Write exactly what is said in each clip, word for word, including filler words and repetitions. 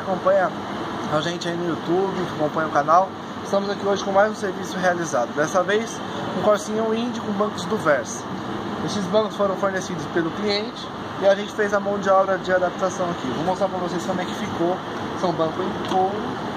acompanha a gente aí no YouTube, que acompanha o canal. Estamos aqui hoje com mais um serviço realizado. Dessa vez, um Corsinha Wind com bancos do Versa. Esses bancos foram fornecidos pelo cliente e a gente fez a mão de obra de adaptação aqui. Vou mostrar para vocês como é que ficou. São bancos em couro.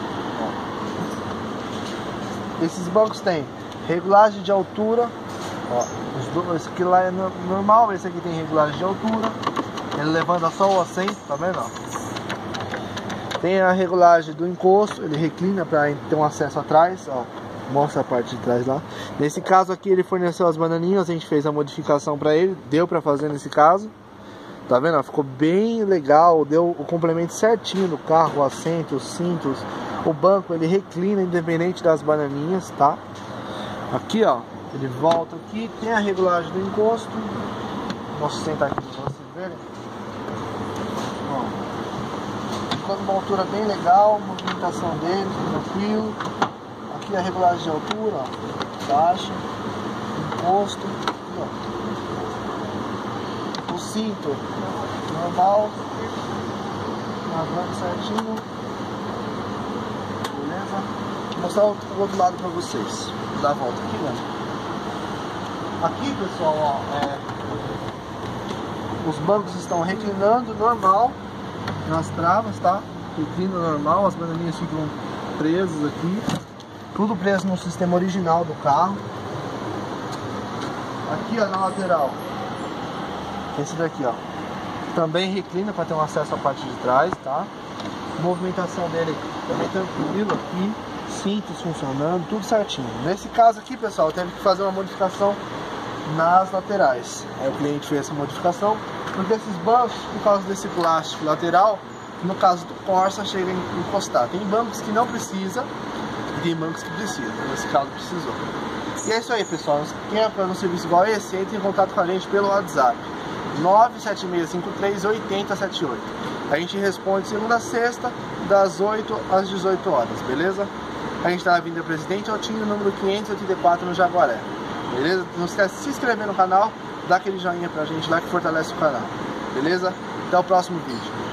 Esses bancos têm regulagem de altura. Ó, os dois, esse aqui lá é normal, esse aqui tem regulagem de altura. Ele levanta só o assento, tá vendo? Ó. Tem a regulagem do encosto, ele reclina para ter um acesso atrás, ó. Mostra a parte de trás lá. Nesse caso aqui ele forneceu as bananinhas, a gente fez a modificação para ele, deu para fazer nesse caso. Tá vendo? Ficou bem legal, deu o complemento certinho do carro, o assento, os cintos, o banco, ele reclina independente das bananinhas, tá? Aqui, ó, ele volta aqui, tem a regulagem do encosto. Vou sentar aqui para vocês verem. Ó, ficou numa altura bem legal, movimentação dele, tranquilo. Aqui a regulagem de altura, ó, baixa, encosto, aqui, ó. O cinto normal, lavando certinho, beleza? Vou mostrar o outro lado para vocês. Vou dar a volta aqui, né? Aqui, pessoal, ó, é, os bancos estão reclinando normal nas travas, tá? Reclina normal, as bananinhas ficam presas aqui, tudo preso no sistema original do carro. Aqui, ó, na lateral, esse daqui, ó, também reclina para ter um acesso à parte de trás, tá? A movimentação dele também tranquilo aqui, cintos funcionando, tudo certinho. Nesse caso aqui, pessoal, teve que fazer uma modificação nas laterais. Aí o cliente fez essa modificação, porque esses bancos, por causa desse plástico lateral, no caso do Corsa, chega a encostar. Tem bancos que não precisa e tem bancos que precisam. Nesse caso precisou. E é isso aí, pessoal. Quem é para um serviço igual a esse, entre em contato com a gente pelo WhatsApp nove sete seis cinco três oito zero sete oito. A gente responde segunda a sexta, das oito às dezoito horas, beleza? A gente está na Avenida Presidente Altino, número quinhentos e oitenta e quatro, no Jaguaré. Beleza? Não esquece de se inscrever no canal, dá aquele joinha pra gente lá que fortalece o canal. Beleza? Até o próximo vídeo.